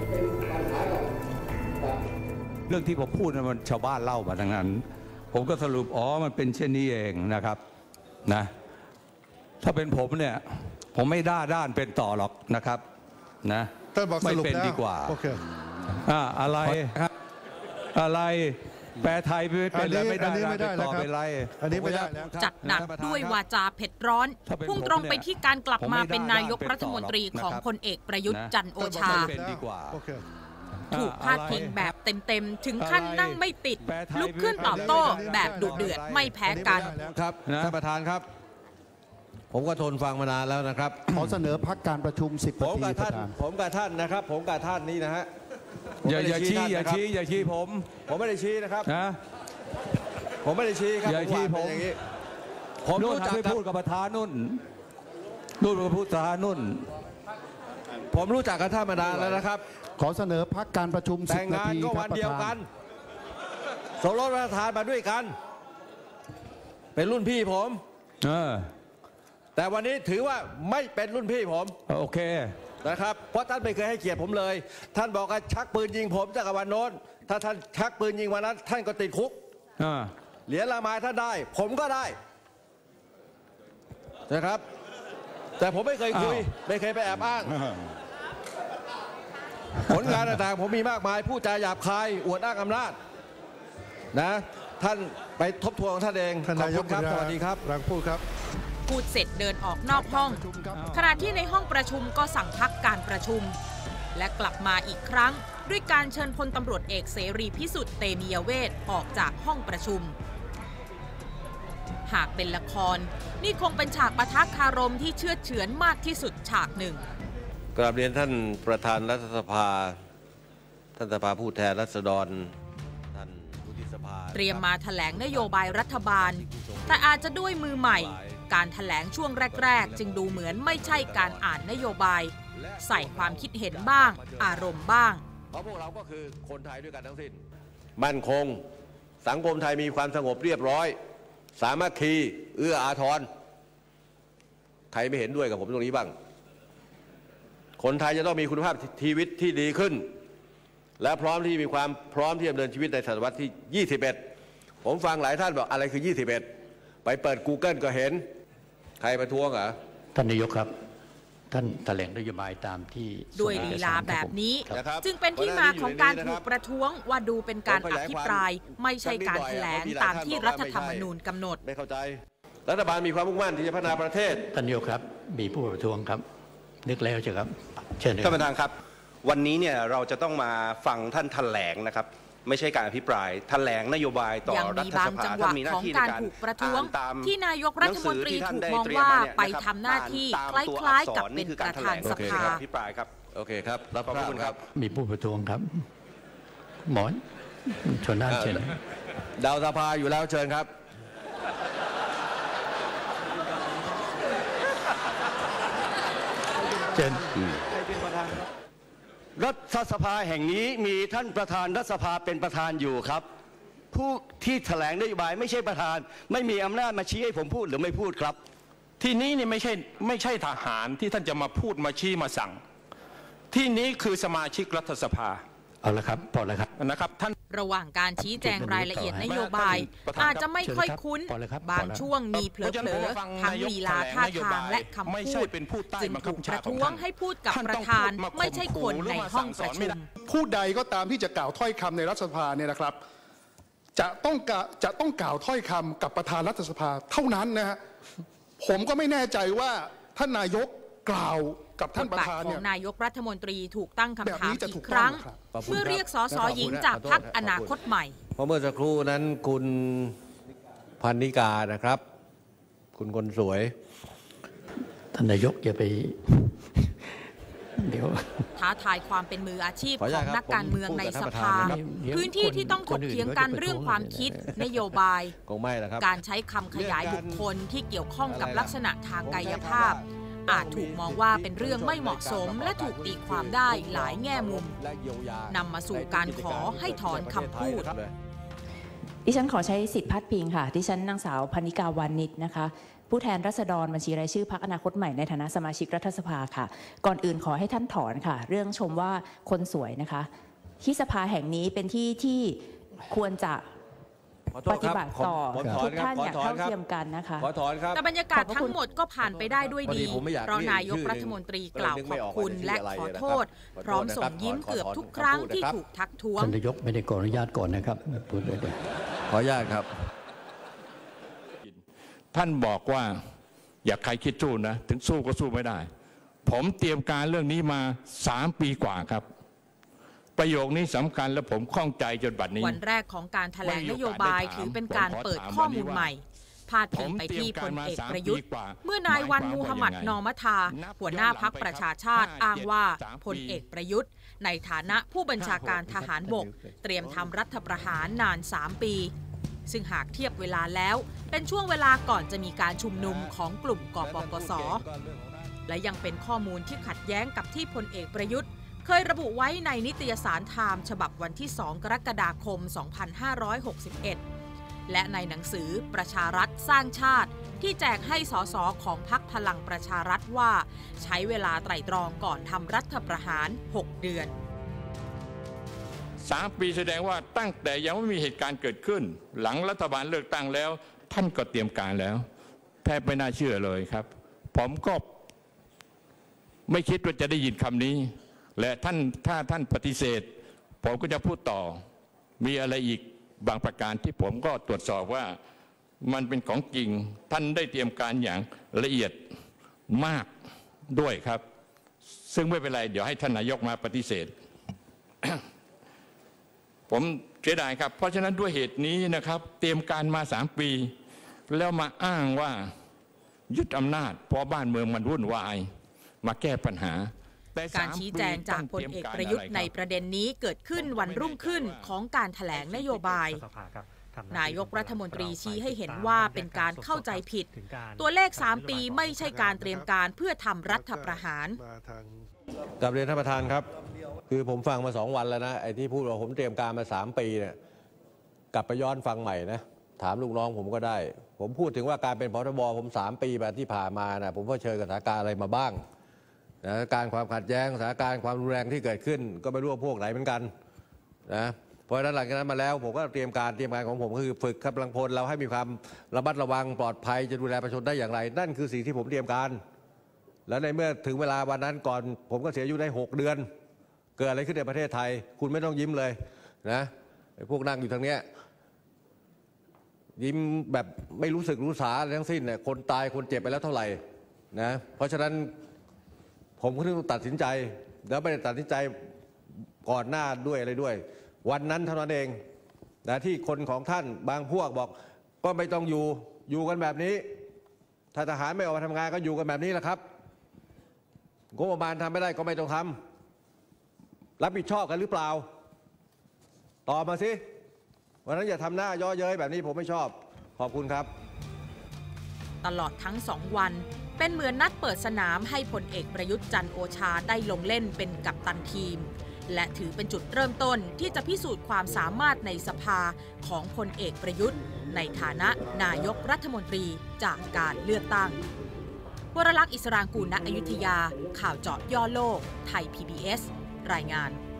เรื่องที่ผมพูดนะมันชาวบ้านเล่ามาทั้งนั้นผมก็สรุปมันเป็นเช่นนี้เองนะครับนะถ้าเป็นผมเนี่ยผมไม่ด้านเป็นต่อหรอกนะครับนะไม่เป็นดีกว่าอะไรแปลไทยเป็นแล้วไม่ได้ต่อเป็นไรอันนี้ไม่ได้จัดหนักด้วยวาจาเผ็ดร้อนพุ่งตรงไปที่การกลับมาเป็นนายกรัฐมนตรีของพลเอกประยุทธ์จันทร์โอชาถูกพาดพิงแบบเต็มๆถึงขั้นนั่งไม่ติดลุกขึ้นตอบโต้แบบดุเดือดไม่แพ้กันครับท่านประธานครับผมก็ทนฟังมานานแล้วนะครับขอเสนอพักการประชุม10 นาทีประธานผมกับท่านนะครับผมกับท่านนี่นะฮะอย่าชี้ผมไม่ได้ชี้นะครับผมไม่ได้ชี้ครับอย่าชี้ผมรู้จักพูดกับประธานนุ่นกับผู้ประธานนุ่นผมรู้จักกับท่านมานานแล้วนะครับขอเสนอพักการประชุม10 นาทีก็วันเดียวกันสมรสประธานมาด้วยกันเป็นรุ่นพี่ผมแต่วันนี้ถือว่าไม่เป็นรุ่นพี่ผมโอเคนะครับเพราะท่านไม่เคยให้เกียรติผมเลยท่านบอกว่าชักปืนยิงผมจากวันโน้นถ้าท่านชักปืนยิงวันนั้นท่านก็ติดคุกเหรียญละไม้ท่านได้ผมก็ได้นะครับแต่ผมไม่เคยคุยไม่เคยไปแอบอ้างผลงานต่างๆผมมีมากมายพูดจาหยาบคายอวดอ้างอำนาจนะท่านไปทบทวนท่านเองขอบคุณครับสวัสดีครับรังพูดครับพูดเสร็จเดินออกนอกห้องขณะที่ในห้องประชุมก็สั่งพักการประชุมและกลับมาอีกครั้งด้วยการเชิญพลตำรวจเอกเสรีพิสุทธิ์เตมียเวทออกจากห้องประชุมหากเป็นละครนี่คงเป็นฉากปะทะคารมที่เชือดเฉือนมากที่สุดฉากหนึ่งกราบเรียนท่านประธานรัฐสภาท่านสภาผู้แทนราษฎรท่านวุฒิสภาเตรียมมาแถลงนโยบายรัฐบาลแต่อาจจะด้วยมือใหม่การแถลงช่วงแรกๆจึงดูเหมือนไม่ใช่การอ่านนโยบายใส่ความคิดเห็นบ้างอารมณ์บ้างเพราะพวกเราก็คือคนไทยด้วยกันทั้งสิ้นมั่นคงสังคมไทยมีความสงบเรียบร้อยสามัคคีเอื้ออาทรใครไม่เห็นด้วยกับผมตรงนี้บ้างคนไทยจะต้องมีคุณภาพชีวิตที่ดีขึ้นและพร้อมที่มีความพร้อมที่จะดำเนินชีวิตในศตวรรษที่21ผมฟังหลายท่านบอกอะไรคือ21ไปเปิด Google ก็เห็นใครประท้วงเหรอท่านนายกครับท่านแถลงนโยบายตามที่ด้วยลีลาแบบนี้จึงเป็นที่มาของการถูกประท้วงว่าดูเป็นการอภิปรายไม่ใช่การแถลงตามที่รัฐธรรมนูญกำหนดไม่เข้าใจรัฐบาลมีความมุ่งมั่นที่จะพัฒนาประเทศท่านนายกครับมีผู้ประท้วงครับนึกแล้วใช่ครับเชิญท่านประธานครับวันนี้เนี่ยเราจะต้องมาฟังท่านแถลงนะครับไม่ใช่การอภิปรายแถลงนโยบายต่อรัฐสภาท่านมีหน้าที่ในการถูกประท้วงที่นายกรัฐมนตรีถูกมองว่าไปทำหน้าที่คล้ายๆกับเป็นประธานสภาอภิปรายครับโอเคครับขอบคุณครับมีผู้ประท้วงครับหมอนชนน่านเชิญดาวสภาอยู่แล้วเชิญครับเชิญรัฐสภาแห่งนี้มีท่านประธานรัฐสภาเป็นประธานอยู่ครับผู้ที่แถลงนโยบายไม่ใช่ประธานไม่มีอำนาจมาชี้ให้ผมพูดหรือไม่พูดครับที่นี้นี่ไม่ใช่ทหารที่ท่านจะมาพูดมาชี้มาสั่งที่นี้คือสมาชิกรัฐสภาเอาละครับพอแล้วครับนะครับท่านระหว่างการชี้แจงรายละเอียดนโยบายอาจจะไม่ค่อยคุ้นบางช่วงมีเผลอๆทั้งลีลาท่าทางและคำพูดจึงถูกประท้วงให้พูดกับประธานไม่ใช่คนในห้องประชุมผู้ใดก็ตามที่จะกล่าวถ้อยคำในรัฐสภาเนี่ยนะครับจะต้องกล่าวถ้อยคำกับประธานรัฐสภาเท่านั้นนะฮะผมก็ไม่แน่ใจว่าท่านนายกกล่าวกับท่านประธานเนี่ยของนายกรัฐมนตรีถูกตั้งคำถามอีกครั้งเมื่อเรียกสสหญิงจากพรรคอนาคตใหม่เพราะเมื่อสักครู่นั้นคุณพันนิกานะครับคุณคนสวยท่านนายกอย่าไปเดี๋ยวท้าทายความเป็นมืออาชีพของนักการเมืองในสภาพื้นที่ที่ต้องถกเถียงกันเรื่องความคิดนโยบายการใช้คำขยายบุคคลที่เกี่ยวข้องกับลักษณะทางกายภาพอาจถูกมองว่าเป็นเรื่องไม่เหมาะสมและถูกตีความได้หลายแง่มุมนำมาสู่การขอให้ถอนคำพูดดิฉันขอใช้สิทธิพัดพิงค่ะดิฉันนางสาวพนิกาวานิชนะคะผู้แทนราษฎรบัญชีรายชื่อพรรคอนาคตใหม่ในฐานะสมาชิกรัฐสภาค่ะก่อนอื่นขอให้ท่านถอนค่ะเรื่องชมว่าคนสวยนะคะที่สภาแห่งนี้เป็นที่ที่ควรจะปฏิบัติต่อทุกท่านอย่างเท่าเทียมกันนะคะขอถอนครับแต่บรรยากาศทั้งหมดก็ผ่านไปได้ด้วยดีเพราะนายกรัฐมนตรีกล่าวขอบคุณและขอโทษพร้อมส่งยิ้มเกือบทุกครั้งที่ถูกทักท้วงท่านนายกไม่ได้ขออนุญาตก่อนนะครับพูดเลยขออนุญาตครับท่านบอกว่าอย่าใครคิดสู้นะถึงสู้ก็สู้ไม่ได้ผมเตรียมการเรื่องนี้มา3 ปีกว่าครับประโยคนี้สำคัญและผมข้องใจจนบัดนี้วันแรกของการแถลงนโยบายถือเป็นการเปิดข้อมูลใหม่พาดพิงไปที่พลเอกประยุทธ์เมื่อนายวันมูฮัมหมัดนอมัทาหัวหน้าพรรคประชาชาติอ้างว่าพลเอกประยุทธ์ในฐานะผู้บัญชาการทหารบกเตรียมทำรัฐประหารนาน3 ปีซึ่งหากเทียบเวลาแล้วเป็นช่วงเวลาก่อนจะมีการชุมนุมของกลุ่มกปปส.และยังเป็นข้อมูลที่ขัดแย้งกับที่พลเอกประยุทธ์เคยระบุไว้ในนิตยสารไทม์ฉบับวันที่ 2 กรกฎาคม 2561 และในหนังสือประชารัฐสร้างชาติที่แจกให้สสของพรรคพลังประชารัฐว่าใช้เวลาไตร่ตรองก่อนทำรัฐประหาร 6 เดือน 3 ปีแสดงว่าตั้งแต่ยังไม่มีเหตุการณ์เกิดขึ้นหลังรัฐบาลเลือกตั้งแล้วท่านก็เตรียมการแล้วแทบไม่น่าเชื่อเลยครับผมก็ไม่คิดว่าจะได้ยินคำนี้และถ้าท่านปฏิเสธผมก็จะพูดต่อมีอะไรอีกบางประการที่ผมก็ตรวจสอบว่ามันเป็นของจริงท่านได้เตรียมการอย่างละเอียดมากด้วยครับซึ่งไม่เป็นไรเดี๋ยวให้ท่านนายกมาปฏิเสธ ผมเสียดายครับเพราะฉะนั้นด้วยเหตุนี้นะครับเตรียมการมา3 ปีแล้วมาอ้างว่ายึดอำนาจเพราะบ้านเมืองมันวุ่นวายมาแก้ปัญหาการชี้แจงจากพลเอกประยุทธ์ในประเด็นนี้เกิดขึ้นวันรุ่งขึ้นของการแถลงนโยบายนายกรัฐมนตรีชี้ให้เห็นว่าเป็นการเข้าใจผิดตัวเลข3 ปีไม่ใช่การเตรียมการเพื่อทำรัฐประหารกราบเรียนท่านประธานครับคือผมฟังมา2 วันแล้วนะไอ้ที่พูดว่าผมเตรียมการมา3 ปีเนี่ยกลับไปย้อนฟังใหม่นะถามลูกน้องผมก็ได้ผมพูดถึงว่าการเป็นผบ.ผม3 ปีแบบที่ผ่านมานะผมเผชิญกับสถานการณ์อะไรมาบ้างสถานการณ์ความขัดแย้งสถานการณ์ความรุนแรงที่เกิดขึ้นก็ไม่รู้ว่าพวกไหนเหมือนกันนะเพราะฉะนั้นหลังจากนั้นมาแล้วผมก็เตรียมการของผมคือฝึกกำลังพลเราให้มีความระมัดระวังปลอดภัยจะดูแลประชาชนได้อย่างไรนั่นคือสิ่งที่ผมเตรียมการแล้วในเมื่อถึงเวลาวันนั้นก่อนผมก็เสียอายุได้6 เดือนเกิดอะไรขึ้นในประเทศไทยคุณไม่ต้องยิ้มเลยนะพวกนั่งอยู่ทางเนี้ยยิ้มแบบไม่รู้สึกรู้สาทั้งสิ้นเนี่ยคนตายคนเจ็บไปแล้วเท่าไหร่นะเพราะฉะนั้นผมก็ต้องตัดสินใจแล้วไม่ได้ตัดสินใจก่อนหน้าด้วยอะไรด้วยวันนั้นเท่านั้นเองนะที่คนของท่านบางพวกบอกก็ไม่ต้องอยู่กันแบบนี้ถ้าทหารไม่ออกมาทำงานก็อยู่กันแบบนี้แหละครับงบประมาณทำไม่ได้ก็ไม่ต้องทำรับผิดชอบกันหรือเปล่าตอบมาสิวันนั้นอย่าทำหน้าย่อเย้ยแบบนี้ผมไม่ชอบขอบคุณครับตลอดทั้ง2 วันเป็นเหมือนนัดเปิดสนามให้พลเอกประยุทธ์จันทร์โอชาได้ลงเล่นเป็นกัปตันทีมและถือเป็นจุดเริ่มต้นที่จะพิสูจน์ความสามารถในสภาของพลเอกประยุทธ์ในฐานะนายกรัฐมนตรีจากการเลือกตั้งวรลักษณ์ อิสรางกูล ณ อยุธยาข่าวเจาะย่อโลกไทย PBS รายงาน